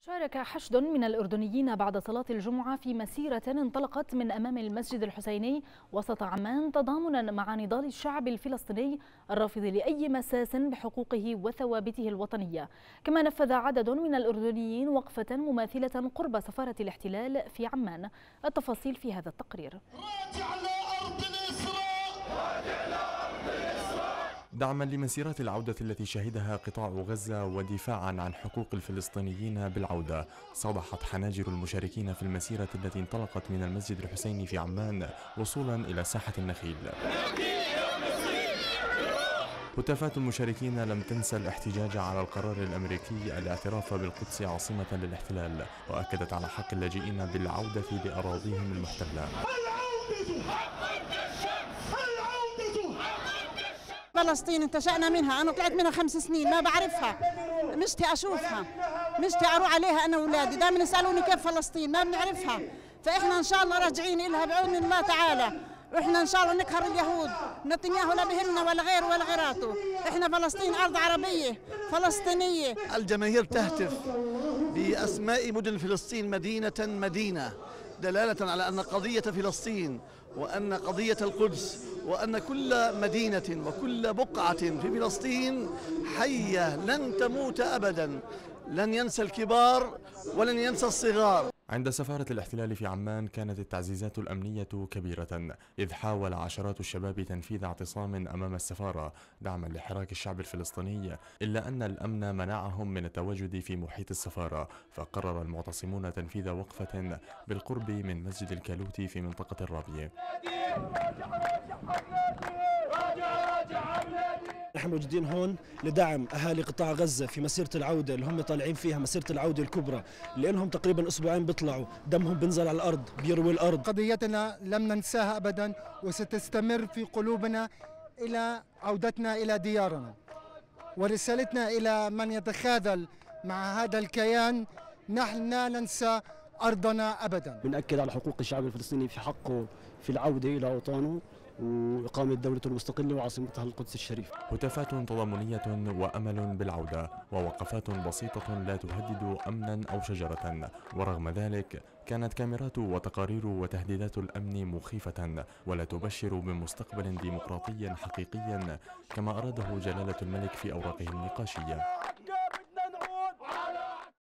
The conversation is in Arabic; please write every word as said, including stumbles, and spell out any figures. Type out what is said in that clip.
شارك حشد من الأردنيين بعد صلاة الجمعة في مسيرة انطلقت من أمام المسجد الحسيني وسط عمان تضامنا مع نضال الشعب الفلسطيني الرافض لأي مساس بحقوقه وثوابته الوطنية. كما نفذ عدد من الأردنيين وقفة مماثلة قرب سفارة الاحتلال في عمان. التفاصيل في هذا التقرير. دعما لمسيرات العودة التي شهدها قطاع غزة ودفاعا عن حقوق الفلسطينيين بالعودة، صدحت حناجر المشاركين في المسيرة التي انطلقت من المسجد الحسيني في عمان وصولا إلى ساحة النخيل. هتافات المشاركين لم تنسى الاحتجاج على القرار الأمريكي الاعتراف بالقدس عاصمة للاحتلال، وأكدت على حق اللاجئين بالعودة لأراضيهم المحتلة. فلسطين انتشأنا منها، أنا طلعت منها خمس سنين ما بعرفها، مشتي أشوفها، مشتي أروح عليها أنا وأولادي، دائما يسألوني كيف فلسطين ما بنعرفها، فإحنا إن شاء الله راجعين إلها بعون الله تعالى، وإحنا إن شاء الله نقهر اليهود، نتنياهو لا بهمنا ولا غيره ولا غيراته، إحنا فلسطين أرض عربية فلسطينية. الجماهير تهتف بأسماء مدن فلسطين مدينة مدينة، دلالة على أن قضية فلسطين وأن قضية القدس وأن كل مدينة وكل بقعة في فلسطين حية لن تموت أبدا، لن ينسى الكبار ولن ينسى الصغار. عند سفارة الاحتلال في عمان كانت التعزيزات الأمنية كبيرة، إذ حاول عشرات الشباب تنفيذ اعتصام أمام السفارة دعما لحراك الشعب الفلسطيني، إلا أن الأمن منعهم من التواجد في محيط السفارة، فقرر المعتصمون تنفيذ وقفة بالقرب من مسجد الكالوتي في منطقة الرابية. نحن موجودين هون لدعم أهالي قطاع غزة في مسيرة العودة اللي هم طالعين فيها، مسيرة العودة الكبرى، لأنهم تقريبا أسبوعين بيطلعوا، دمهم بينزل على الأرض، بيروي الأرض. قضيتنا لم ننساها أبدا وستستمر في قلوبنا إلى عودتنا إلى ديارنا، ورسالتنا إلى من يتخاذل مع هذا الكيان: نحن لا ننسى أرضنا أبدا. بنأكد على حقوق الشعب الفلسطيني في حقه في العودة إلى أوطانه وإقامة دولته المستقلة وعاصمتها القدس الشريف. هتافات تضامنية وأمل بالعودة ووقفات بسيطة لا تهدد أمنا أو شجرة، ورغم ذلك كانت كاميرات وتقارير وتهديدات الأمن مخيفة ولا تبشر بمستقبل ديمقراطي حقيقي كما أراده جلالة الملك في أوراقه النقاشية.